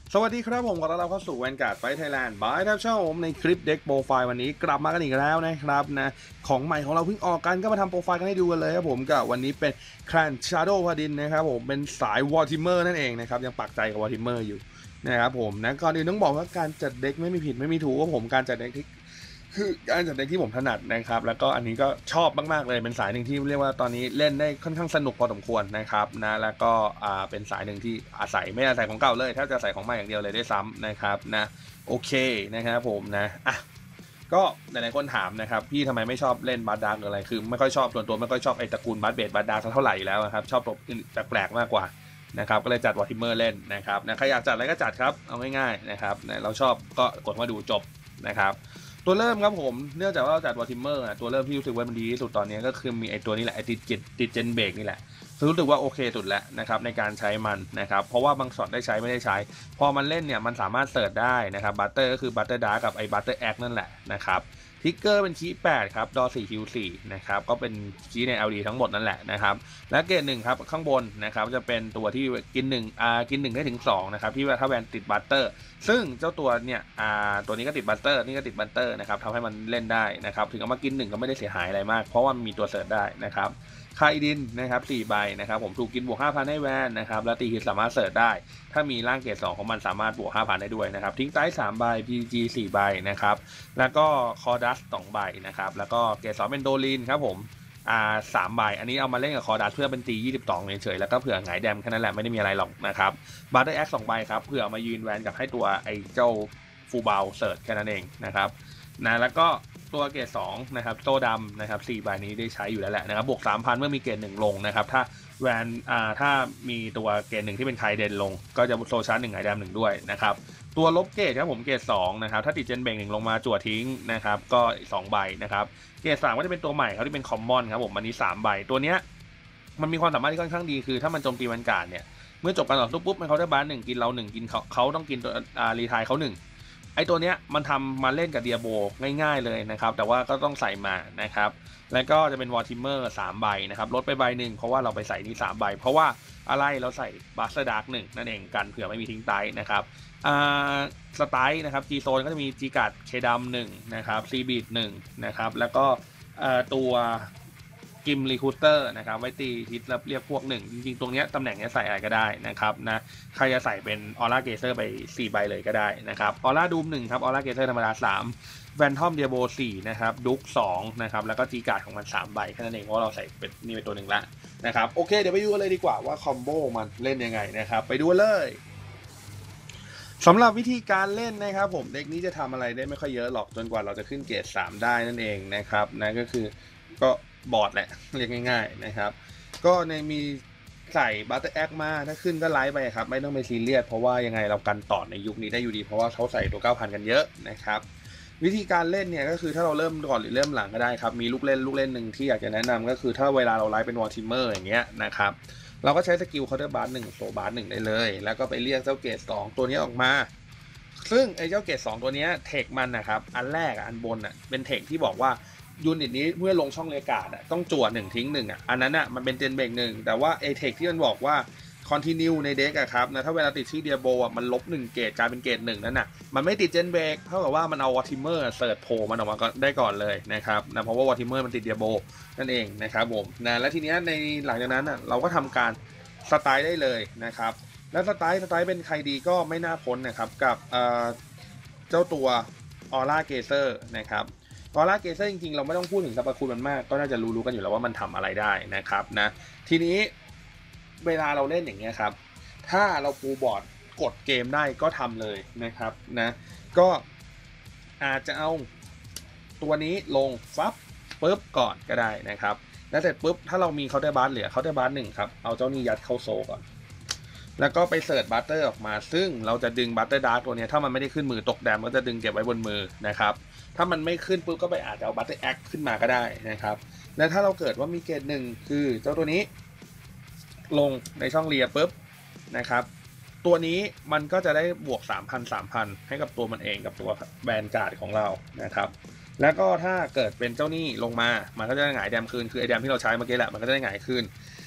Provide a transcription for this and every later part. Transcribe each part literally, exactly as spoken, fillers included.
สวัสดีครับผมขอต้อนรับเข้าสู่แวนการ์ดไฟท์ไทยแลนด์บายทับช่องผมในคลิปเด็กโปรไฟล์วันนี้กลับมากันอีกแล้วนะครับนะของใหม่ของเราเพิ่งออกกันก็มาทำโปรไฟล์กันให้ดูกันเลยครับผมกับวันนี้เป็นแคลนชาโดว์พาดินนะครับผมเป็นสายวอร์ทิเมอร์นั่นเองนะครับยังปักใจกับวอร์ทิเมอร์อยู่นะครับผมนะก่อนอื่นต้องบอกว่าการจัดเด็กไม่มีผิดไม่มีถูกว่าผมการจัดเด็กที่คือการจัดเด็กที่ผมถนัดนะครับแล้วก็อันนี้ก็ชอบมากๆเลยเป็นสายหนึ่งที่เรียกว่าตอนนี้เล่นได้ค่อนข้างสนุกพอสมควรนะครับนะแล้วก็อ่าเป็นสายหนึ่งที่อาศัยไม่อาศัยของเก่าเลยถ้าจะอาศัยของใหม่อย่างเดียวเลยได้ซ้ำนะครับนะโอเคนะครับผมนะอ่ะก็หลายๆคนถามนะครับพี่ทำไมไม่ชอบเล่นบาร์ดาร์กอะไรคือไม่ค่อยชอบส่วนตัวไม่ค่อยชอบไอ้ตระกูลบาร์เบดบาร์ดาร์กเท่าไหร่แล้วครับชอบตัวอื่นแปลกๆมากกว่านะครับก็เลยจัดวอร์ทิเมอร์เล่นนะครับนะใครอยากจัดอะไรก็จัดครับเอาง่ายๆนะครับนะเราชอบก็กดมาดูจบนะครับตัวเริ่มครับผมเนื่องจากว่าเราจัดวอร์ทิเมอร์ตัวเริ่มที่รู้สึกว่ามันดีที่สุดตอนนี้ก็คือมีไอตัวนี้แหละไอติดจิตติดเจนเบรกนี่แหละรู้สึกว่าโอเคสุดแล้วนะครับในการใช้มันนะครับเพราะว่าบางช็อตได้ใช้ไม่ได้ใช้พอมันเล่นเนี่ยมันสามารถเสิร์ชได้นะครับบัตเตอร์ก็คือบัตเตอร์ดาร์กับไอบัตเตอร์แอคนั่นแหละนะครับทิกเกอร์เป็นคีย์แปดครับดอสี่คิวสี่นะครับก็เป็นคีย์ใน แอล ดี ทั้งหมดนั่นแหละนะครับและเกรดหนึ่งครับข้างบนนะครับจะเป็นตัวที่กินหนึ่งอ่ากินหนึ่งได้ถึงสองนะครับที่ว่าถ้าแวนติดบัตเตอร์ซึ่งเจ้าตัวเนี่ยอ่าตัวนี้ก็ติดบัตเตอร์นี่ก็ติดบัตเตอร์นะครับทำให้มันเล่นได้นะครับถึงเอามากินหนึ่งก็ไม่ได้เสียหายอะไรมากเพราะว่ามันมีตัวเสิร์ชได้นะครับคาอิดินนะครับสี่ใบนะครับผมถูกกินบวก ห้าพัน ให้แวนนะครับแล้วตีฮิตสามารถเสิร์ชได้ถ้ามีร่างเกรดสองของมันสามารถบวก ห้าพัน ได้ด้วยนะครับทิ้งไต้สามใบ พี จี สี่ใบนะครับแล้วก็คอดัสสองใบนะครับแล้วก็เกรดสองเป็นโดลินครับผมอ่าสามใบอันนี้เอามาเล่นกับคอดัสเพื่อเป็นตียี่สิบสองเฉยๆแล้วก็เผื่อหงายแดมแค่นั้นแหละไม่ได้มีอะไรหรอกนะครับบัตเตอร์แอคสองใบครับเผื่อมายืนแวนกับให้ตัวไอ้เจ้าฟูเบลเสิร์ชแค่นั้นเองนะครับนะแล้วก็ตัวเกรดสองนะครับโซ่ดำนะครับสี่ใบนี้ได้ใช้อยู่แล้วแหละนะครับบวก สามพัน เมื่อมีเกรดหนึ่งลงนะครับถ้าแวนอ่าถ้ามีตัวเกรดหนึ่งที่เป็นไคเดนลงก็จะโซชาร์จหนึ่งหงายแดมหนึ่งด้วยนะครับตัวลบเกรดครับผมเกรดสองนะครับถ้าติดเจนเบงหนึ่งลงมาจั่วทิ้งนะครับก็สองใบนะครับเกรดสามก็จะเป็นตัวใหม่เขาที่เป็นคอมมอนครับผมอันนี้สามใบตัวเนี้ยมันมีความสามารถที่ค่อนข้างดีคือถ้ามันโจมตีวันการเนี่ยเมื่อจบการต่อสู้ปุ๊บมันเขาได้บาร์หนึ่งกินเราหนึ่งกินเขาเขาต้องกินตัวอ่ารีทายเขาหนึ่งไอตัวเนี้ยมันทำมาเล่นกับเดียโบง่ายๆเลยนะครับแต่ว่าก็ต้องใส่มานะครับแล้วก็จะเป็นวอร์ทิเมอร์สามใบนะครับลดไปใบหนึ่งเพราะว่าเราไปใส่นี่สามใบเพราะว่าอะไรเราใส่บัสเตอร์ดาร์กหนึ่งนั่นเองกันเผื่อไม่มีทิ้งไตนะครับอ่าสไตล์นะครับจีโซนก็จะมีจีการ์ดเคดัมหนึ่งนะครับซีบีดหนึ่งนะครับแล้วก็ตัวกิมรีคูเตอร์นะครับไว้ตีฮิตแล้วเรียกพวกหนึ่งจริงๆตรงนี้ตำแหน่งนี้ใส่อะไรก็ได้นะครับนะใครจะใส่เป็นออร่าเกเซอร์ไปสี่ใบเลยก็ได้นะครับออร่าดูมหนึ่งครับออร่าเกเซอร์ธรรมดาสามแวนทอมเดียโบสี่นะครับดุ๊กสองนะครับแล้วก็จีการ์ดของมันสามใบแค่นั้นเองเพราะเราใส่เป็นนี่เป็นตัวหนึ่งละนะครับโอเคเดี๋ยวไปดูกันเลยดีกว่าว่าคอมโบมันเล่นยังไงนะครับไปดูเลยสำหรับวิธีการเล่นนะครับผมเด็กนี้จะทำอะไรได้ไม่ค่อยเยอะหรอกจนกว่าเราจะขึ้นเกรดสามได้นั่นเองนะครับนะก็คือก็บอร์ดแหละเรียกง่ายๆนะครับก็ในมีใส่บัตเตอร์แอคมาถ้าขึ้นก็ไลฟ์ไปครับไม่ต้องไปซีเรียสเพราะว่ายังไงเรากันต่อในยุคนี้ได้อยู่ดีเพราะว่าเขาใส่ตัว เก้าพัน กันเยอะนะครับวิธีการเล่นเนี่ยก็คือถ้าเราเริ่มก่อนหรือเริ่มหลังก็ได้ครับมีลูกเล่นลูกเล่นหนึ่งที่อยากจะแนะนำก็คือถ้าเวลาเราไลฟ์เป็นวอร์ทิเมอร์อย่างเงี้ยนะครับเราก็ใช้สกิลเคาน์เตอร์บาร์หนึ่งโซบาร์หนึ่งได้เลยแล้วก็ไปเรียกเจ้าเกรดสองตัวนี้ออกมาซึ่งไอ้เจ้าเกรดสองตัวนี้เทคมันนะครับอันแรกอันบนอ่ะเป็นเทคที่บอกว่ายูนิตนี้เมื่อลงช่องเลกาดอ่ะต้องจั่วหนึ่งทิ้งหนึ่งอ่ะอันนั้นอ่ะมันเป็นเจนเบรกหนึ่งแต่ว่าไอเทคที่มันบอกว่าคอนติเนียในเด็กอะครับนะถ้าเวลาติดชื่อเดียโบอ่ะมันลบหนึ่งเกรดกลายเป็นเกรดหนึ่งนั่นน่ะมันไม่ติดเจนเบรกเท่ากับว่ามันเอาวอร์ทิเมอร์เสิร์ชโผล่มันออกมาได้ก่อนเลยนะครับนะเพราะว่าวอร์ทิเมอร์มันติดเดียโบนั่นเองนะครับผมนะและทีนี้ในหลังจากนั้นอ่ะเราก็ทำการสไตล์ได้เลยนะครับแล้วสไตล์สไตล์เป็นใครดีก็ไม่น่าพ้นนะครับกับเจ้าตัวออร่าเกเซอร์นะครับออร่าเกเซอร์จริงๆเราไม่ต้องพูดถึงสรรพคุณมันมากก็น่าจะรู้ๆกันอยู่แล้วว่ามันทำอะไรได้นะครับนะทีนี้เวลาเราเล่นอย่างเงี้ยครับถ้าเราปูบอร์ดกดเกมได้ก็ทำเลยนะครับนะก็อาจจะเอาตัวนี้ลงฟับปุ๊บก่อนก็ได้นะครับแล้วเสร็จปุ๊บถ้าเรามีเคาน์เตอร์บาร์เหลือเคาน์เตอร์บาร์หนึ่งครับเอาเจ้านี้ยัดเข้าโซก่อนแล้วก็ไปเสิร์ชบัตเตอร์ออกมาซึ่งเราจะดึงบัตเตอร์ดาร์กตัวนี้ถ้ามันไม่ได้ขึ้นมือตกแดมก็จะดึงเก็บไว้บนมือนะครับถ้ามันไม่ขึ้นปุ๊บก็ไปอาจจะเอาบัตเตอร์แอคขึ้นมาก็ได้นะครับและถ้าเราเกิดว่ามีเกรดหนึ่งคือเจ้าตัวนี้ลงในช่องเรียปุ๊บนะครับตัวนี้มันก็จะได้บวก สามพัน สามพัน ให้กับตัวมันเองกับตัวแบนการ์ดของเรานะครับแล้วก็ถ้าเกิดเป็นเจ้านี้ลงมามันก็จะหงายแดมคืนคือไอแดมที่เราใช้เมื่อกี้แหละมันก็จะได้หงายคืน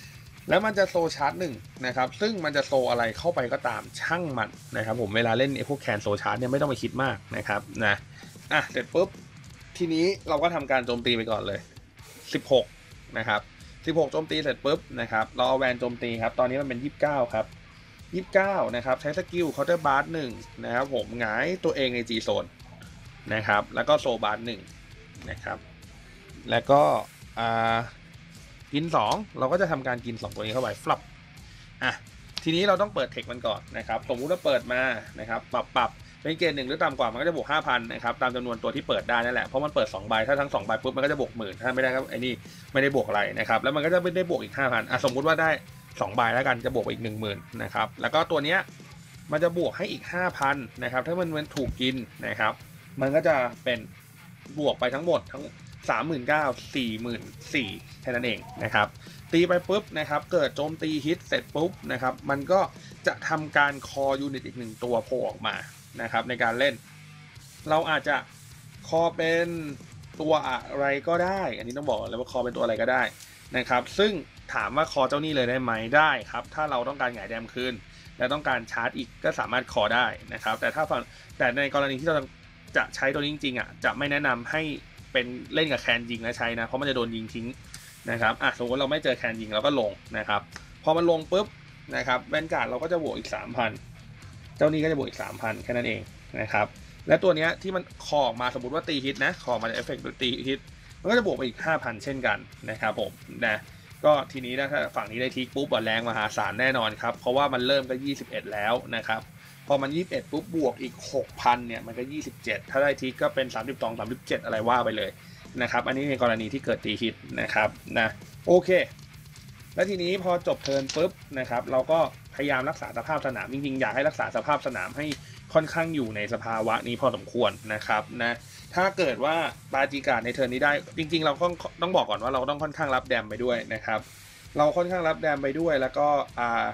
แล้วมันจะโซชาร์จหนึ่งนะครับซึ่งมันจะโซอะไรเข้าไปก็ตามช่างมันนะครับผมเวลาเล่นไอ้พวกแคนโซชาร์จเนี่ยไม่ต้องไปคิดมากนะครับนะอ่ะเสร็จปุ๊บทีนี้เราก็ทำการโจมตีไปก่อนเลยสิบหกนะครับสิบหกโจมตีเสร็จปุ๊บนะครับเราเอาแวนโจมตีครับตอนนี้มันเป็นยี่สิบเก้าครับยี่สิบเก้านะครับใช้สกิลเคาน์เตอร์บาร์หนึ่งนะครับผมหงายตัวเองใน G โซนนะครับแล้วก็โซบาร์หนึ่งนะครับแล้วก็อ่ากินสองเราก็จะทำการกินสองตัวนี้เข้าไปฟลับอ่ะทีนี้เราต้องเปิดเทคมันก่อนนะครับสมมุติว่าเปิดมานะครับปรับปรับเป็นเกณฑ์หนึ่งหรือต่ำกว่ามันก็จะบวก ห้าพัน นะครับตามจำนวนตัวที่เปิดได้นั่นแหละเพราะมันเปิดสองใบถ้าทั้งสองใบปุ๊บมันก็จะบวกหมื่นถ้าไม่ได้ก็ไอ้นี่ไม่ได้บวกอะไรนะครับแล้วมันก็จะไม่ได้บวกอีก ห้าพัน อ่ะสมมุติว่าได้สองใบแล้วกันจะบวกอีก หนึ่งหมื่น นะครับแล้วก็ตัวเนี้ยมันจะบวกให้อีก ห้าพัน นะครับถ้ามันมันถูกกินนะครับมันก็จะเป็นบวกไปทั้งหมดทั้ง สามหมื่นเก้าพัน สี่หมื่นสี่พัน แค่นั้นเองนะครับตีไปปุ๊บนะครับเกิดโจมตีฮิตเสร็จปุ๊บนะครับมันก็จะทำการคอยูนิตอีกหนึ่งตัวโผล่ออกมานะครับในการเล่นเราอาจจะคอเป็นตัวอะไรก็ได้อันนี้ต้องบอกเลยว่าคอเป็นตัวอะไรก็ได้นะครับซึ่งถามว่าคอเจ้านี่เลยได้ไหมได้ครับถ้าเราต้องการหงายแดมคืนและต้องการชาร์จอีกก็สามารถคอได้นะครับแต่ถ้าฝั่งแต่ในกรณีที่เราจะใช้ตัวนี้จริงๆอ่ะจะไม่แนะนำให้เป็นเล่นกับแคนยิงแล้วใช้นะเพราะมันจะโดนยิงทิ้งนะครับอ่ะสมมติเราไม่เจอแคนยิงเราก็ลงนะครับพอมันลงปุ๊บนะครับแวนการ์ดเราก็จะบวกอีก สามพัน เจ้านี้ก็จะบวกอีก สามพัน แค่นั้นเองนะครับและตัวนี้ที่มันคอออกมาสมมติว่าตีฮิตนะคอมาจากเอฟเฟกต์ตีฮิตมันก็จะบวกไปอีก ห้าพัน เช่นกันนะครับผมนะก็ทีนี้นะถ้าฝั่งนี้ได้ทิกปุ๊บแรงมหาศาลแน่นอนครับเพราะว่ามันเริ่มก็ยี่สิบเอ็ดแล้วนะครับพอมันยี่สิบเอ็ดปุ๊บบวกอีก หกพัน เนี่ยมันก็ยี่สิบเจ็ดถ้าได้ทิกก็เป็นสามสิบสอง สามสิบเจ็ดอะไรว่าไปเลยนะครับอันนี้ในกรณีที่เกิดตีฮิตนะครับนะโอเคแล้วทีนี้พอจบเทิร์นปุ๊บนะครับเราก็พยายามรักษาสภาพสนามจริงๆอยากให้รักษาสภาพสนามให้ค่อนข้างอยู่ในสภาวะนี้พอสมควรนะครับนะถ้าเกิดว่าปาจิกาในเทิร์นนี้ได้จริงๆเราต้องต้องบอกก่อนว่าเราต้องค่อนข้างรับแดมไปด้วยนะครับเราค่อนข้างรับแดมไปด้วยแล้วก็อ่า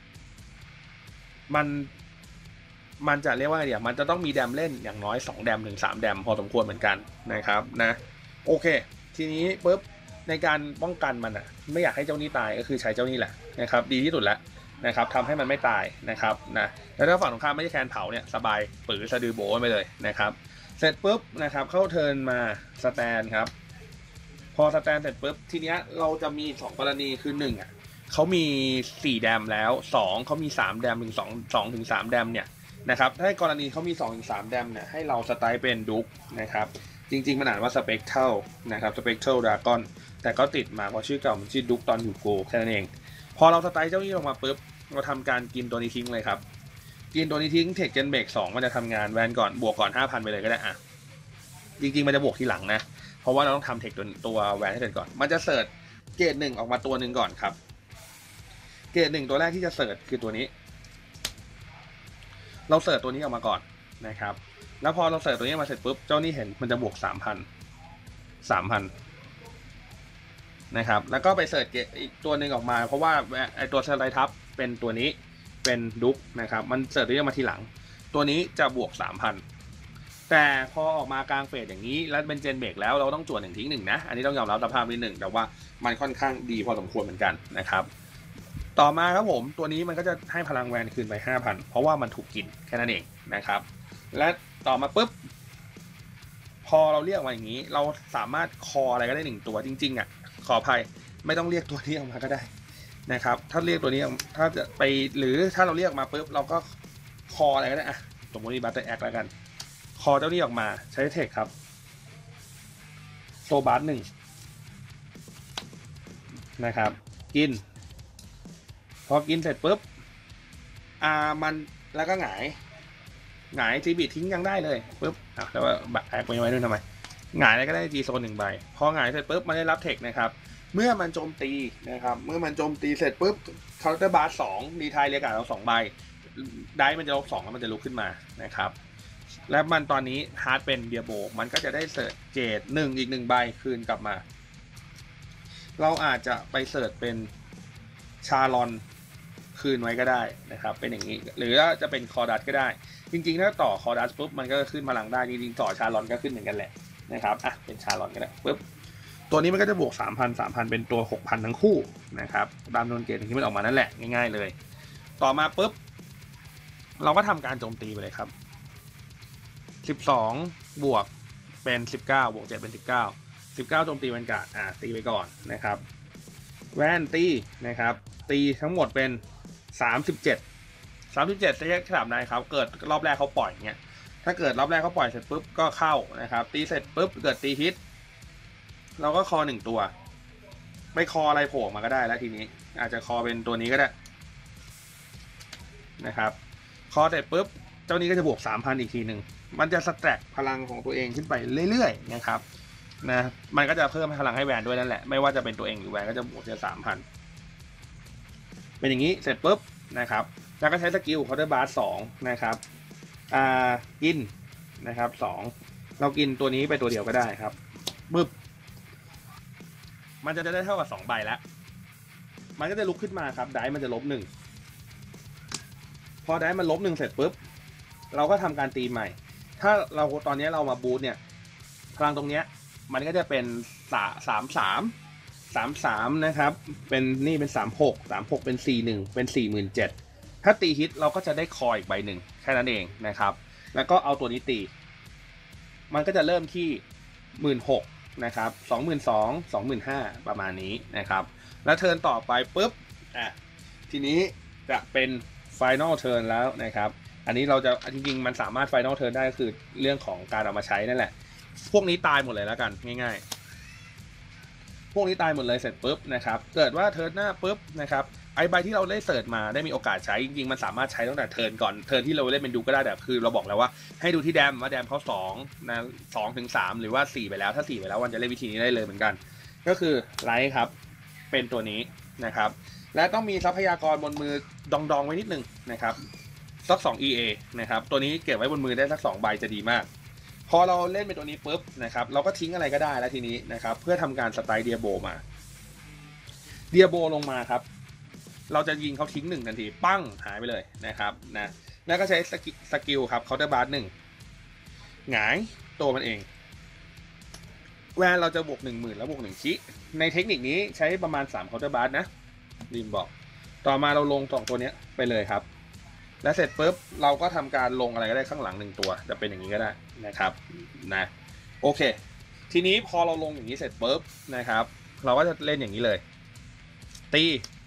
มันมันจะเรียกว่าไงเดี๋ยวมันจะต้องมีแดมเล่นอย่างน้อยสองแดมถึงสามแดมพอสมควรเหมือนกันนะครับนะโอเคทีนี้ปุ๊บในการป้องกันมันอ่ะไม่อยากให้เจ้านี้ตายก็คือใช้เจ้านี้แหละนะครับดีที่สุดแล้วนะครับทำให้มันไม่ตายนะครับนะแล้วถ้าฝั่งตรงข้ามไม่ใช่แคนเผาเนี่ยสบายปื้อสะดือโบไปเลยนะครับเสร็จปุ๊บนะครับเข้าเทิร์นมาสแตนครับพอสแตนเสร็จปุ๊บทีเนี้ยเราจะมีสองกรณีคือหนึ่งอ่ะเขามีสี่แดมแล้วสองเขามีสามแดมถึงสอง สองถึงสามแดมเนี่ยนะครับถ้ากรณีเขามี สองถึงสาม แดมเนี่ยให้เราสไตล์เป็นดุ๊กนะครับจริงๆมันอ่านว่าสเปกเทิลนะครับสเปกเทิลดราก้อนแต่ก็ติดมาเพราะชื่อเก่ามันชื่อดุ๊กตอนอยู่โกแค่นั้นเองพอเราสไตล์เจ้านี้ลงมาปุ๊บเราทำการกินตัวนี้ทิ้งเลยครับกินตัวนี้ทิ้งเทคเจนเบรกสองมันจะทำงานแวนก่อนบวกก่อน ห้าพัน ไปเลยก็ได้อ่ะจริงๆมันจะบวกทีหลังนะเพราะว่าเราต้องทำเทคตัวตัวแวนให้เสร็จก่อนมันจะเสิร์ชเกรดหนึ่งออกมาตัวหนึ่งก่อนครับเกรดหนึ่งตัวแรกที่จะเสิร์ชคือตัวนี้เราเสิร์ชตัวนี้ออกมาก่อนนะครับแล้วพอเราเสิร์ชตัวนี้มาเสร็จปุ๊บเจ้านี่เห็นมันจะบวก สามพัน สามพัน นะครับแล้วก็ไปเสิร์ชอีกตัวหนึ่งออกมาเพราะว่าไอตัวสไลด์ทับเป็นตัวนี้เป็นดุ๊กนะครับมันเสิร์ชตัวนี้มาทีหลังตัวนี้จะบวก สามพัน แต่พอออกมากลางเฟสอย่างนี้แล้วเป็นเจนเบรกแล้วเราต้องจวดหนึ่งทิ้งหนึ่งนะอันนี้ต้องยอมรับสภาพนิดหนึ่งแต่ว่ามันค่อนข้างดีพอสมควรเหมือนกันนะครับต่อมาครับผมตัวนี้มันก็จะให้พลังแวนคืนไป ห้าพัน เพราะว่ามันถูกกินแค่นั้นเองนะครับและต่อมาปุ๊บพอเราเรียกมาอย่างนี้เราสามารถคออะไรก็ได้หนึ่งตัวจริงๆอ่ะขออภัยไม่ต้องเรียกตัวนี้ออกมาก็ได้นะครับถ้าเรียกตัวนี้ถ้าจะไปหรือถ้าเราเรียกมาปุ๊บเราก็คออะไรก็ได้อ่ะสมมติบัตเตอร์แอคแล้วกันคอเจ้านี้ออกมาใช้เทคครับโซบาร์หนึ่งนะครับกินพอกินเสร็จปุ๊บอ่ามันแล้วก็หงายหงายจีบีทิ้งยังได้เลยปุ๊บอ่ะแล้วว่าบัตรแอคไปไว้ด้วยทำไมหงายอะไรก็ได้จีโซนหนึ่งใบพอหงายเสร็จปุ๊บมันได้รับเทคนะครับเมื่อมันโจมตีนะครับเมื่อมันโจมตีเสร็จปุ๊บเคาน์เตอร์บาร์สองดีไทายเรียกการเราสองใบได้มันจะลบสองแล้วมันจะลุกขึ้นมานะครับและมันตอนนี้ฮาร์ดเป็นเบียโบมันก็จะได้เสิร์ชเจดหนึ่งอีกหนึ่งใบคืนกลับมาเราอาจจะไปเสิร์ชเป็นชาลอนคืนไว้ก็ได้นะครับเป็นอย่างนี้หรือจะเป็นคอดัสก็ได้จริงๆถ้าต่อคอดัสปุ๊บมันก็ขึ้นพลังได้จริงๆต่อชาลอนก็ขึ้นเหมือนกันแหละนะครับอ่ะเป็นชาลอนก็ได้ปุ๊บตัวนี้มันก็จะบวก สามพัน สามพัน เป็นตัว หกพัน ทั้งคู่นะครับตามโดนเกณฑ์ที่มันออกมานั่นแหละง่ายๆเลยต่อมาปุ๊บเราก็ทำการโจมตีไปเลยครับสิบสองบวกเป็นสิบเก้าบวกเจ็ดเป็นสิบเก้า สิบเก้าโจมตีแวนการ์ดอ่าตีไปก่อนนะครับแวนตีนะครับตีทั้งหมดเป็นสามสิบเจ็ด สามสิบเจ็ดจะแยกฉลามได้ครับเกิดรอบแรกเขาปล่อยเงี้ยถ้าเกิดรอบแรกเขาปล่อยเสร็จปุ๊บก็เข้านะครับตีเสร็จปุ๊บเกิดตีฮิตเราก็คอหนึ่งตัวไม่คออะไรโผล่มาก็ได้แล้วทีนี้อาจจะคอเป็นตัวนี้ก็ได้นะครับคอเสร็จปุ๊บเจ้านี้ก็จะบวก สามพัน อีกทีหนึ่งมันจะสแต็กพลังของตัวเองขึ้นไปเรื่อยๆนะครับนะมันก็จะเพิ่มพลังให้แวนด้วยนั่นแหละไม่ว่าจะเป็นตัวเองหรือแวนก็จะบวกเจอ สามพัน เป็นอย่างนี้เสร็จปุ๊บนะครับแล้วก็ใช้สกิลเคาน์เตอร์บาร์สองนะครับอ่ากินนะครับสองเรากินตัวนี้ไปตัวเดียวก็ได้ครับปึ๊บมันจะได้เท่ากับสองใบแล้วมันก็จะลุกขึ้นมาครับได้มันจะลบหนึ่งพอได้มันลบหนึ่งเสร็จปุ๊บเราก็ทำการตีใหม่ถ้าเราตอนนี้เรามาบูทเนี่ยพลังตรงเนี้ยมันก็จะเป็นสามสามสามสามสามนะครับเป็นนี่เป็นสามหกสามหกเป็นสี่หนึ่งเป็นสี่หมื่นเจ็ดถ้าตีฮิตเราก็จะได้คอยอีกใบหนึ่งแค่นั้นเองนะครับแล้วก็เอาตัวนี้ตีมันก็จะเริ่มที่หมื่นหกนะครับสองหมื่นสองสองหมื่นห้าประมาณนี้นะครับแล้วเทิร์นต่อไปปุ๊บอ่ะทีนี้จะเป็น Final Turn แล้วนะครับอันนี้เราจะจริงๆมันสามารถ Final Turn ได้ก็คือเรื่องของการเอามาใช้นั่นแหละพวกนี้ตายหมดเลยแล้วกันง่ายๆพวกนี้ตายหมดเลยเสร็จปุ๊บนะครับเกิดว่าเทิร์นหน้าปุ๊บนะครับไอใบที่เราได้เสิร์ชมาได้มีโอกาสใช้จริงๆมันสามารถใช้ตั้งแต่เทิร์นก่อนเทิร์นที่เราเล่นเป็นดูก็ได้แต่คือเราบอกแล้วว่าให้ดูที่แดมว่าแดมเขาสองนะสองถึงสามหรือว่าสี่ไปแล้วถ้าสี่ไปแล้ววันจะเล่นวิธีนี้ได้เลยเหมือนกันก็คือไลท์ครับเป็นตัวนี้นะครับและต้องมีทรัพยากรบนมือดองๆไว้นิดนึงนะครับสักสอง อี เอ นะครับตัวนี้เก็บไว้บนมือได้สักสองใบจะดีมากพอเราเล่นเป็นตัวนี้ปุ๊บนะครับเราก็ทิ้งอะไรก็ได้แล้วทีนี้นะครับเพื่อทำการสไตล์เดียโบมาเดียโบลงมาครับเราจะยิงเขาทิ้งหนึ่งทันทีปั้งหายไปเลยนะครับนะแล้วก็ใช้สกิลครับเคาน์เตอร์บาร์หนึ่งหงายตัวมันเองแวนเราจะบวกหนึ่งหมื่นแล้วบวกหนึ่งชิในเทคนิคนี้ใช้ประมาณสามเคาน์เตอร์บาร์นะริมบอกต่อมาเราลงสองตัวนี้ไปเลยครับและเสร็จปุ๊บเราก็ทำการลงอะไรก็ได้ข้างหลังหนึ่งตัวจะเป็นอย่างนี้ก็ได้นะครับนะโอเคทีนี้พอเราลงอย่างนี้เสร็จปุ๊บนะครับเราก็จะเล่นอย่างนี้เลยตี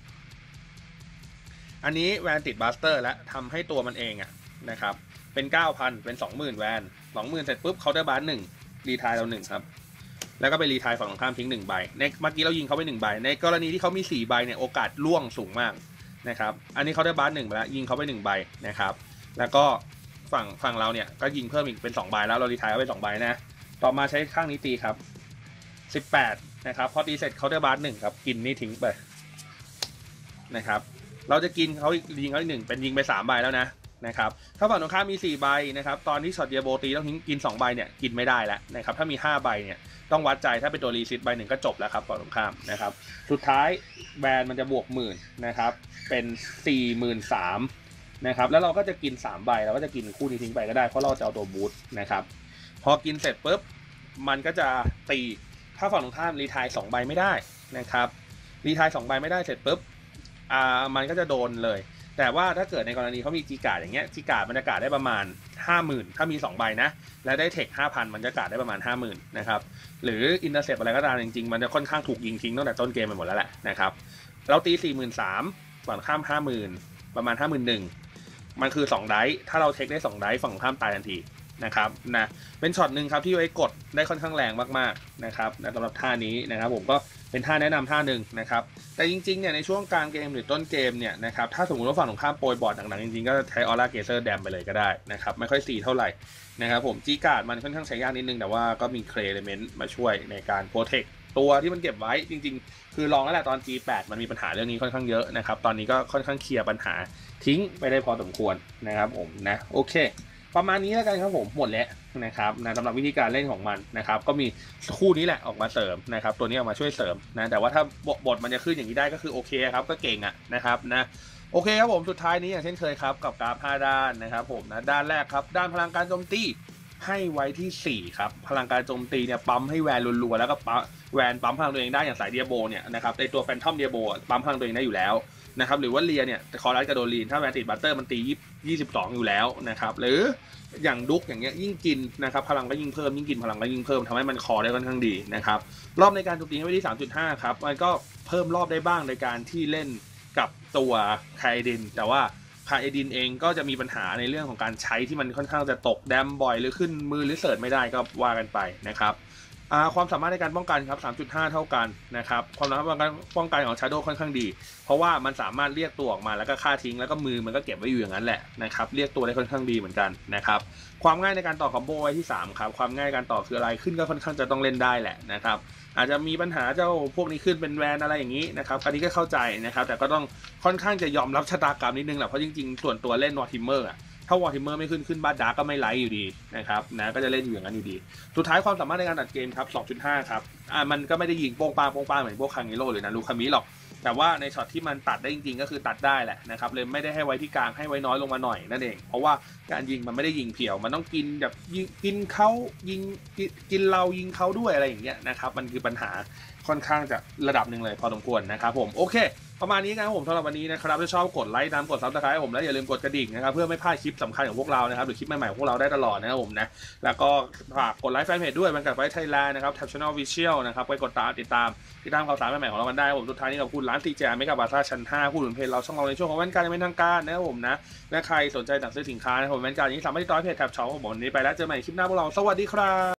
อันนี้แวนติดบัสเตอร์แล้วทำให้ตัวมันเองอะนะครับเป็น เก้าพัน เป็น สองหมื่น แวน สองหมื่น เสร็จปุ๊บเคาน์เตอร์บาร์หนึ่งรีไทายเราหนึ่งครับแล้วก็ไปรีไทายฝั่งตรงข้ามทิ้งหนึ่งใบในเมื่อกี้เรายิงเขาไปหนึ่งใบในกรณีที่เขามีสี่ใบเนี่ยโอกาสล่วงสูงมากนะครับอันนี้เขาได้บาร์หนึ่งไปแล้วยิงเขาไปหนึ่งใบนะครับแล้วก็ฝั่งฝั่งเราเนี่ยก็ยิงเพิ่มอีกเป็นสองใบแล้วเรารีไทายเขาไปสองใบนะต่อมาใช้ข้างนี้ตีครับสิบแปดนะครับพอตีเสร็จเขาได้บาร์หนึ่งครับกินนี่ทิ้งไปนะครับเราจะกินเขายิงเขาอีกหนึ่งเป็นยิงไปสามใบแล้วนะนะครับถ้าฝั่งตรงข้ามมีสี่ใบนะครับตอนที่ช็อตเดียโบตีต้องทิ้งกินสองใบเนี่ยกินไม่ได้แล้วนะครับถ้ามีห้าใบเนี่ยต้องวัดใจถ้าเป็นตัวรีซิตใบหนึ่งก็จบแล้วครับฝั่งตรงข้ามนะครับสุดท้ายแบนมันจะบวกหมื่นนะครับเป็น สี่หมื่นสามพัน นะครับแล้วเราก็จะกินสามใบเราก็จะกินคู่นี้ทิ้งไปก็ได้เพราะเราจะเอาตัวบูทนะครับพอกินเสร็จปุ๊บมันก็จะตีถ้าฝั่งตรงข้ามรีไทายสองใบไม่ได้นะครับรีไทายสองใบไม่ได้เสร็จปุ๊บอ่ามันก็จะโดนเลยแต่ว่าถ้าเกิดในกรณีเขามีจีการ์ดอย่างเงี้ยจีการ์ดมันจะการ์ดได้ประมาณ ห้าหมื่น ถ้ามีสองใบนะและได้เทค ห้าพัน มันจะการ์ดได้ประมาณ ห้าหมื่น นะครับหรืออินเตอร์เซปอะไรก็ตามจริงๆมันจะค่อนข้างถูกยิงทิ้งตั้งแต่ต้นเกมไปหมดแล้วแหละนะครับเราตี สี่หมื่นสามพัน ฝั่งข้าม ห้าหมื่น ประมาณ ห้าหมื่นหนึ่งพัน มันคือสองไดส์ถ้าเราเทคได้สองไดส์ฝั่งข้ามตายทันทีนะครับนะเป็นช็อตหนึ่งครับที่ไว้กดได้ค่อนข้างแรงมากๆนะครับสำหรับท่านี้นะครับผมก็เป็นท่าแนะนำท่าหนึ่งนะครับแต่จริงๆเนี่ยในช่วงกลางเกมหรือต้นเกมเนี่ยนะครับถ้าสมมติว่าฝั่งตรงข้ามโปรยบอร์ดหนักๆจริงๆก็ใช้ออร่าเกเซอร์แดมไปเลยก็ได้นะครับไม่ค่อยซีเท่าไหร่นะครับผมจีการ์ดมันค่อนข้างใช้ยากนิดนึงแต่ว่าก็มีเคลเลเมนต์มาช่วยในการโปรเทคตัวที่มันเก็บไว้จริงๆคือลองแล้วแหละตอน จี แปด มันมีปัญหาเรื่องนี้ค่อนข้างเยอะนะครับตอนนี้ก็ค่อนข้างเคลียร์ปัญหาทิ้งไปได้พอสมควรนะครับผมนะโอเคประมาณนี้แล้วกันครับผมหมดแล้วนะครับนะสำหรับวิธีการเล่นของมันนะครับก็มีคู่นี้แหละออกมาเสริมนะครับตัวนี้ออกมาช่วยเสริมนะแต่ว่าถ้าบทมันจะขึ้นอย่างนี้ได้ก็คือโอเคครับก็เก่งอ่ะนะครับนะโอเคครับผมสุดท้ายนี้อย่างเช่นเคยครับกับกราฟห้าด้านนะครับผมนะด้านแรกครับด้านพลังการโจมตีให้ไว้ที่สี่ครับพลังการโจมตีเนี่ยปั๊มให้แวนรัวๆแล้วก็ปั๊มแวนปั๊มพลังตัวเองได้อย่างสายเดียโบเนี่ยนะครับในตัวแฟนทอมเดียโบปั๊มพลังตัวเองได้อยู่แล้วนะครับหรือว่าเลียเนี่ยคอรัสกับโดลีนถ้าแวนติดบัตเตอร์มันตียี่สิบสองอยู่แล้วนะครับหรืออย่างดุ๊กอย่างเงี้ยยิ่งกินนะครับพลังก็ยิ่งเพิ่มยิ่งกินพลังก็ยิ่งเพิ่มทำให้มันคอได้ค่อนข้างดีนะครับรอบในการโจมตีให้ไว้ที่ สามจุดห้า ครับมันก็เพิ่มรอบได้บ้างในการที่เล่นกับตัวไคดินแต่ว่าคาเอดินเองก็จะมีปัญหาในเรื่องของการใช้ที่มันค่อนข้างจะตกแดมบ่อยหรือขึ้นมือหรือเสิร์ชไม่ได้ก็ว่ากันไปนะครับความสามารถในการป้องกันครับ สามจุดห้า เท่ากันนะครับความสามารถในการป้องกันของ Shadow ค่อนข้างดีเพราะว่ามันสามารถเรียกตัวออกมาแล้วก็ฆ่าทิ้งแล้วก็มือมันก็เก็บไว้อยู่อย่างนั้นแหละนะครับเรียกตัวได้ค่อนข้างดีเหมือนกันนะครับความง่ายในการต่อคอมโบไว้ที่สามครับความง่ายการต่อคืออะไรขึ้นก็ค่อนข้างจะต้องเล่นได้แหละนะครับอาจจะมีปัญหาเจ้าพวกนี้ขึ้นเป็นแวนอะไรอย่างนี้นะครับอันนี้ก็เข้าใจนะครับแต่ก็ต้องค่อนข้างจะยอมรับชะตากรรมนิดนึงแหละเพราะจริงๆส่วนตัวเล่นวอร์ทิมเมอร์อะถ้าวอร์ทิมเมอร์ไม่ขึ้นขึ้นบ้าดาร์ก็ไม่ไลท์อยู่ดีนะครับนะก็จะเล่นอยู่อย่างนั้นอยู่ดีสุดท้ายความสามารถในการตัดเกมครับ สองจุดห้า ครับอ่ามันก็ไม่ได้ยิงโป้งปางโป้งปางเหมือนพวกคังเงโร่หรือนารูคามิหรอกแต่ว่าในช็อตที่มันตัดได้จริงๆก็คือตัดได้แหละนะครับเลยไม่ได้ให้ไว้ที่กลางให้ไว้น้อยลงมาหน่อยนั่นเองเพราะว่าการยิงมันไม่ได้ยิงเพียวมันต้องกินแบบยิงกินเขายิงกินเรายิงเขาด้วยอะไรอย่างเงี้ยนะครับมันคือปัญหาค่อนข้างจะระดับหนึ่งเลยพอสมควรนะครับผมโอเคประมาณนี้นะครับผมสำหรับวันนี้นะครับถ้าชอบกดไลค์ตามกดซับสไครต์ให้ผมแล้วอย่าลืมกดกระดิ่งนะครับเพื่อไม่พลาดคลิปสำคัญของพวกเรานะครับหรือคลิปใหม่ๆของพวกเราได้ตลอดนะครับผมนะแล้วก็ฝากกดไลค์แฟนเพจด้วยมันกับไว้ไทยแลนด์นะครับ Tab Channel Official นะครับไปกดตามติดตามติดตามข่าวสารใหม่ๆของเรากันได้ผมสุดท้ายนี้ขอบคุณร้านซีเจไม่กับบาซ่าชั้นห้าผู้หนุนเพจเราช่องเราในช่วงของวันการเป็นทางการนะครับผมนะและใครสนใจสั่งซื้อสินค้านะครับผมวันการนี้สามารถติดต่อเพจแท็บช็อปของผมวันนี้ไปแล้วเจอใหม่คลิปหน้าพวกเราสวัสดีครับ